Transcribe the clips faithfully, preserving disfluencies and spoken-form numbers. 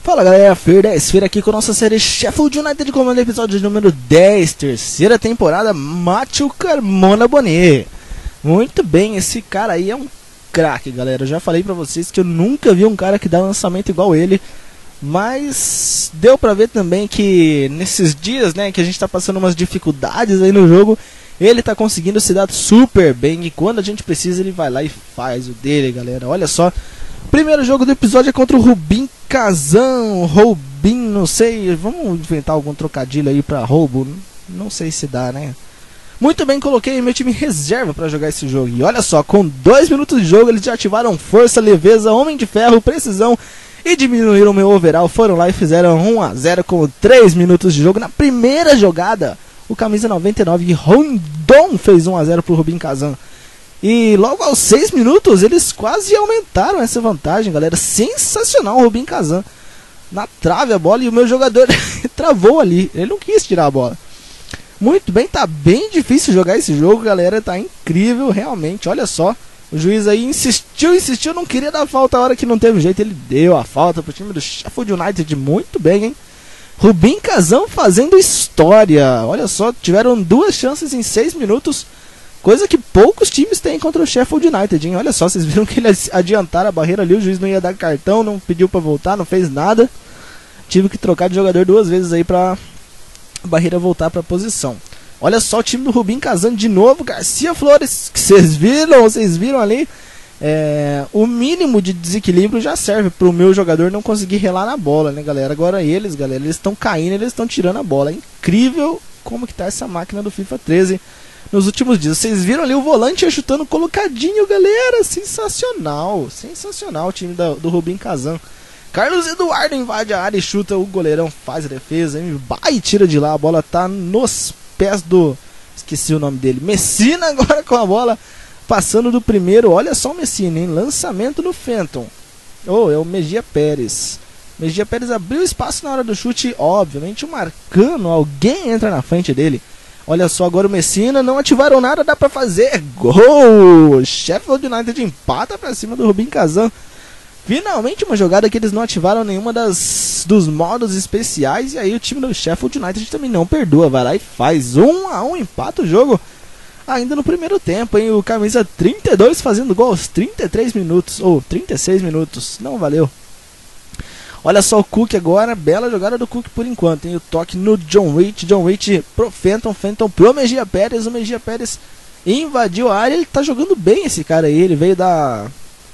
Fala galera, Fer dez Feira aqui com a nossa série Sheffield United, comando episódio número dez, terceira temporada, Matthew Carmona Bonet. Muito bem, esse cara aí é um craque, galera. Eu já falei pra vocês que eu nunca vi um cara que dá lançamento igual ele. Mas deu pra ver também que nesses dias, né, que a gente tá passando umas dificuldades aí no jogo, ele tá conseguindo se dar super bem. E quando a gente precisa, ele vai lá e faz o dele, galera. Olha só, primeiro jogo do episódio é contra o Rubin Kazan, Rubin, não sei, vamos inventar algum trocadilho aí pra roubo, não sei se dá, né? Muito bem, coloquei meu time em reserva pra jogar esse jogo. E olha só, com dois minutos de jogo eles já ativaram força, leveza, homem de ferro, precisão e diminuíram meu overall. Foram lá e fizeram um a zero com três minutos de jogo. Na primeira jogada, o camisa noventa e nove Rondon fez um a zero pro Rubin Kazan. E logo aos seis minutos eles quase aumentaram essa vantagem, galera. Sensacional o Rubin Kazan. Na trave a bola e o meu jogador travou ali. Ele não quis tirar a bola. Muito bem, tá bem difícil jogar esse jogo, galera. Tá incrível, realmente. Olha só, o juiz aí insistiu, insistiu. Não queria dar falta a hora que não teve jeito. Ele deu a falta pro time do Sheffield United. Muito bem, hein? Rubin Kazan fazendo história. Olha só, tiveram duas chances em seis minutos. Coisa que poucos times têm contra o Sheffield United, hein? Olha só, vocês viram que eles adiantaram a barreira ali, o juiz não ia dar cartão, não pediu pra voltar, não fez nada. Tive que trocar de jogador duas vezes aí pra a barreira voltar pra posição. Olha só o time do Rubin Kazan de novo, Garcia Flores, que vocês viram, vocês viram ali. É, o mínimo de desequilíbrio já serve pro meu jogador não conseguir relar na bola, né, galera? Agora eles, galera, eles estão caindo, eles estão tirando a bola. É incrível como que tá essa máquina do FIFA treze. Nos últimos dias, vocês viram ali o volante chutando colocadinho, galera, sensacional, sensacional o time da, do Rubin Kazan. Carlos Eduardo invade a área e chuta, o goleirão faz a defesa, hein? Vai e tira de lá, a bola tá nos pés do, esqueci o nome dele, Messina agora com a bola, passando do primeiro, olha só o Messina, hein? Lançamento no Fenton, oh, é o Mejia Pérez. Mejia Pérez abriu espaço na hora do chute, obviamente o Marcano, alguém entra na frente dele. Olha só agora o Messina, não ativaram nada, dá pra fazer, gol! Sheffield United empata pra cima do Rubin Kazan. Finalmente uma jogada que eles não ativaram nenhuma das, dos modos especiais. E aí o time do Sheffield United também não perdoa, vai lá e faz um a um, empata o jogo. Ainda no primeiro tempo, hein, o camisa trinta e dois fazendo gol aos trinta e três minutos, ou trinta e seis minutos, não valeu. Olha só o Cook agora, bela jogada do Cook por enquanto, hein? O toque no John Waite, John Waite pro Fenton, Fenton pro Mejia Pérez, o Mejia Pérez invadiu a área, ele tá jogando bem esse cara aí, ele veio da...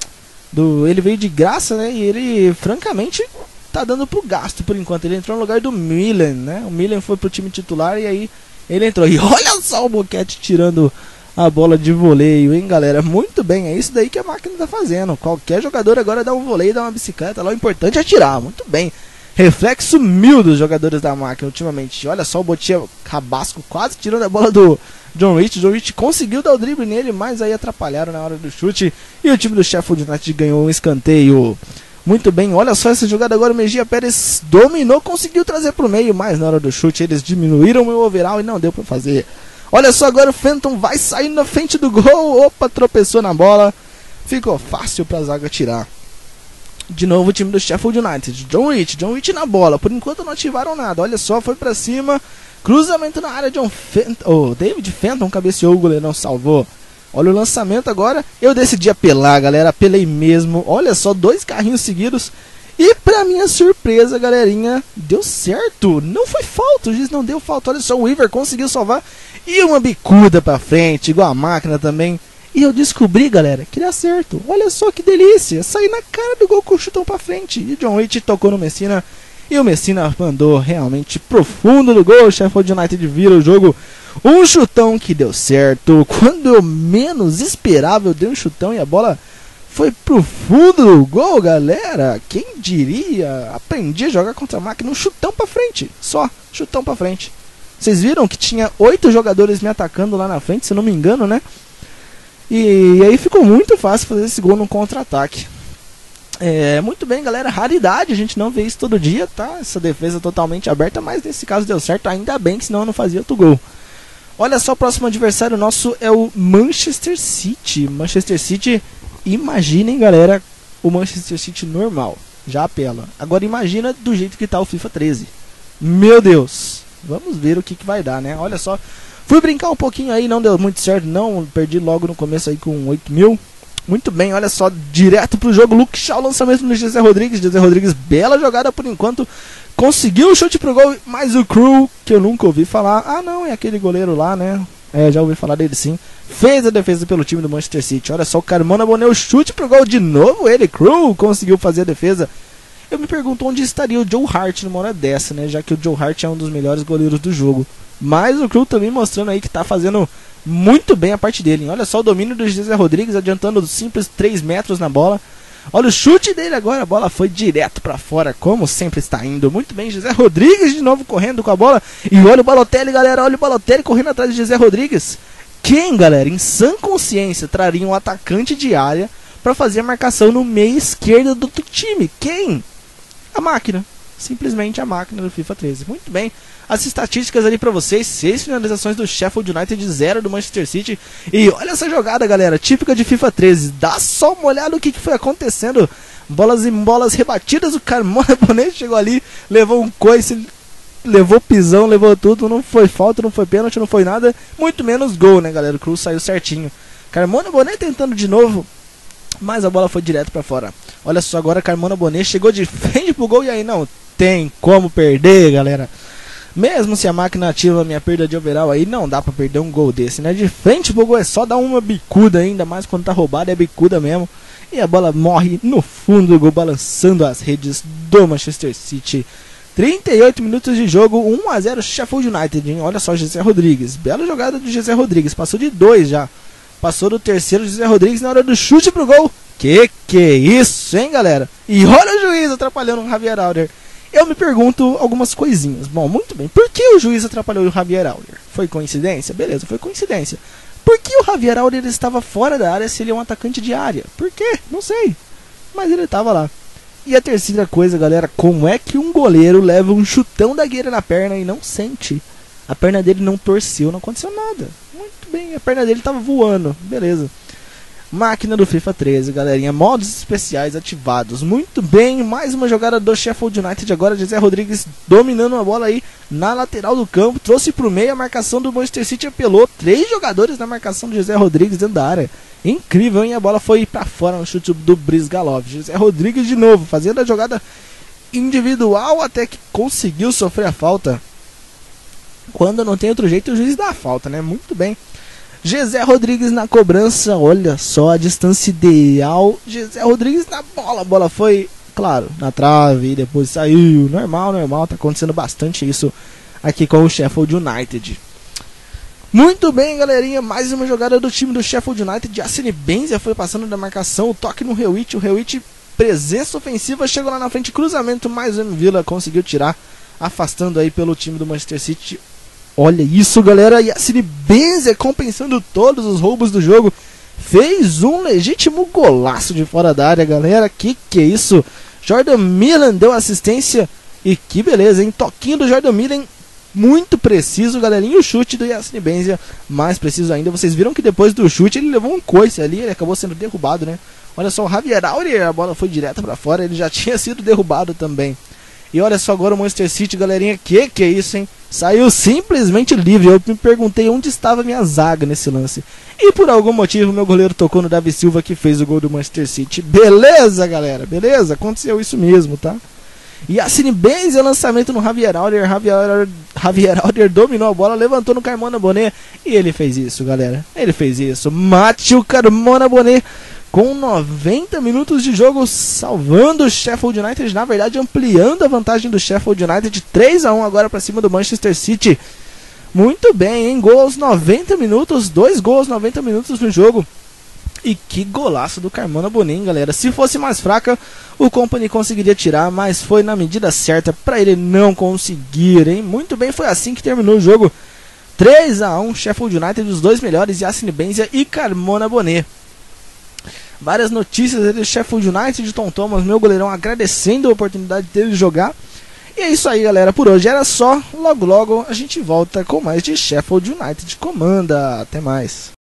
Do, ele veio de graça, né? E ele, francamente, tá dando pro gasto por enquanto, ele entrou no lugar do Milan, né? O Milan foi pro time titular e aí ele entrou. E olha só o Boquete tirando a bola de voleio, hein, galera? Muito bem, é isso daí que a máquina tá fazendo. Qualquer jogador agora dá um voleio, dá uma bicicleta lá, o importante é atirar, muito bem. Reflexo mil dos jogadores da máquina ultimamente. Olha só o Botinha Rabasco quase tirando a bola do John Rich. John Rich conseguiu dar o drible nele, mas aí atrapalharam na hora do chute. E o time do Sheffield United ganhou um escanteio. Muito bem, olha só essa jogada agora. O Mejia Pérez dominou, conseguiu trazer pro meio, mas na hora do chute eles diminuíram o meu overall e não deu pra fazer. Olha só agora o Fenton vai sair na frente do gol. Opa, tropeçou na bola. Ficou fácil pra zaga tirar. De novo o time do Sheffield United. John Rich, John Rich na bola. Por enquanto não ativaram nada. Olha só, foi pra cima. Cruzamento na área. John Fenton, oh, David Fenton cabeceou, o goleirão salvou. Olha o lançamento agora. Eu decidi apelar, galera. Apelei mesmo. Olha só, dois carrinhos seguidos. E pra minha surpresa, galerinha, deu certo. Não foi falta, o juiz não deu falta. Olha só, o Weaver conseguiu salvar. E uma bicuda pra frente, igual a máquina também. E eu descobri, galera, que dá certo. Olha só que delícia. Saí na cara do gol com o chutão pra frente. E o John Waite tocou no Messina. E o Messina mandou realmente profundo no gol. O Sheffield United vira o jogo. Um chutão que deu certo. Quando eu menos esperava, eu dei um chutão e a bola foi pro fundo do gol, galera. Quem diria? Aprendi a jogar contra a máquina. Um chutão pra frente. Só, chutão pra frente. Vocês viram que tinha oito jogadores me atacando lá na frente, se não me engano, né? E, e aí ficou muito fácil fazer esse gol no contra-ataque. É, muito bem, galera. Raridade, a gente não vê isso todo dia, tá? Essa defesa totalmente aberta, mas nesse caso deu certo. Ainda bem que senão eu não fazia outro gol. Olha só, o próximo adversário nosso é o Manchester City. Manchester City, imaginem, galera, o Manchester City normal. já apela. Agora imagina do jeito que tá o FIFA treze. Meu Deus, vamos ver o que, que vai dar, né? Olha só, fui brincar um pouquinho aí, não deu muito certo não, perdi logo no começo aí com oito mil. Muito bem, olha só, direto pro jogo, Luke Shaw, lançamento no José Rodrigues, José Rodrigues, bela jogada por enquanto, conseguiu o chute pro gol, mas o Crew, que eu nunca ouvi falar, ah não, é aquele goleiro lá, né, é, já ouvi falar dele sim, fez a defesa pelo time do Manchester City, olha só, o Carmona Bonet, o chute pro gol, de novo ele, Crew, conseguiu fazer a defesa. Eu me pergunto onde estaria o Joe Hart numa hora dessa, né, já que o Joe Hart é um dos melhores goleiros do jogo, mas o Crew também mostrando aí que tá fazendo muito bem a parte dele, hein? Olha só o domínio do José Rodrigues, adiantando simples três metros na bola. Olha o chute dele agora, a bola foi direto pra fora, como sempre está indo. Muito bem, José Rodrigues de novo correndo com a bola. E olha o Balotelli, galera, olha o Balotelli correndo atrás de José Rodrigues. Quem, galera, em sã consciência, traria um atacante de área pra fazer a marcação no meio esquerdo do time? Quem? A máquina. Simplesmente a máquina do FIFA treze. Muito bem. As estatísticas ali pra vocês. seis finalizações do Sheffield United, zero do Manchester City. E olha essa jogada, galera. Típica de FIFA treze. Dá só uma olhada no que, que foi acontecendo. Bolas em bolas rebatidas. O Carmona Bonet chegou ali. Levou um coice. Levou pisão, levou tudo. Não foi falta, não foi pênalti, não foi nada. Muito menos gol, né, galera? O Cruz saiu certinho. Carmona Bonet tentando de novo. Mas a bola foi direto pra fora. Olha só, agora Carmona Bonet chegou de frente pro gol. E aí não tem como perder, galera. Mesmo se a máquina ativa a minha perda de overall aí, não dá pra perder um gol desse, né? De frente pro gol é só dar uma bicuda ainda, mais quando tá roubado é bicuda mesmo. E a bola morre no fundo do gol, balançando as redes do Manchester City. trinta e oito minutos de jogo, um a zero Sheffield United, hein? Olha só, José Rodrigues. Bela jogada do José Rodrigues, passou de dois já. Passou do terceiro José Rodrigues na hora do chute pro gol. Que que é isso, hein, galera? E olha o juiz atrapalhando o Javier Alder. Eu me pergunto algumas coisinhas. Bom, muito bem. Por que o juiz atrapalhou o Javier Alder? Foi coincidência? Beleza, foi coincidência. Por que o Javier Alder estava fora da área se ele é um atacante de área? Por quê? Não sei. Mas ele estava lá. E a terceira coisa, galera, como é que um goleiro leva um chutão da gueira na perna e não sente? A perna dele não torceu, não aconteceu nada. Muito bem, a perna dele estava voando. Beleza. Máquina do FIFA treze, galerinha. Modos especiais ativados. Muito bem, mais uma jogada do Sheffield United. Agora José Rodrigues dominando a bola aí na lateral do campo. Trouxe para o meio, a marcação do Manchester City apelou. Três jogadores na marcação do José Rodrigues dentro da área. Incrível, hein? A bola foi para fora no chute do Brizgalov. José Rodrigues de novo, fazendo a jogada individual até que conseguiu sofrer a falta. Quando não tem outro jeito, o juiz dá a falta, né? Muito bem. José Rodrigues na cobrança, olha só a distância ideal. José Rodrigues na bola, a bola foi, claro, na trave e depois saiu. Normal, normal, tá acontecendo bastante isso aqui com o Sheffield United. Muito bem, galerinha, mais uma jogada do time do Sheffield United. Yassine Benzia foi passando da marcação, o toque no Hewitt, o Hewitt, presença ofensiva, chegou lá na frente, cruzamento, mais um Villa conseguiu tirar, afastando aí pelo time do Manchester City. Olha isso, galera, Yassine Benzia compensando todos os roubos do jogo, fez um legítimo golaço de fora da área, galera, que que é isso? Jordan Milan deu assistência e que beleza, hein? Toquinho do Jordan Milan, muito preciso, galerinha, e o chute do Yassine Benzia, mais preciso ainda. Vocês viram que depois do chute ele levou um coice ali, ele acabou sendo derrubado, né? Olha só, o Javier Aurer, a bola foi direta pra fora, ele já tinha sido derrubado também. E olha só agora o Manchester City, galerinha, que que é isso, hein? Saiu simplesmente livre. Eu me perguntei onde estava a minha zaga nesse lance. E por algum motivo meu goleiro tocou no Davi Silva, que fez o gol do Manchester City. Beleza, galera, beleza? Aconteceu isso mesmo, tá? E Yassine Benzia, lançamento no Javier Aurer. Javier, Javier Aurer dominou a bola, levantou no Carmona Bonet. E ele fez isso, galera. Ele fez isso. Mate o Carmona Bonet com noventa minutos de jogo, salvando o Sheffield United, na verdade ampliando a vantagem do Sheffield United, três a um agora para cima do Manchester City. Muito bem, hein? Gol aos noventa minutos, dois gols aos noventa minutos no jogo. E que golaço do Carmona Bonet, galera. Se fosse mais fraca, o Company conseguiria tirar, mas foi na medida certa para ele não conseguir, hein? Muito bem, foi assim que terminou o jogo. três a um, Sheffield United, os dois melhores, Yassine Benzia e Carmona Bonet. Várias notícias do Sheffield United, de Tom Thomas, meu goleirão, agradecendo a oportunidade dele de jogar. E é isso aí, galera, por hoje era só. Logo logo a gente volta com mais de Sheffield United Comanda. Até mais.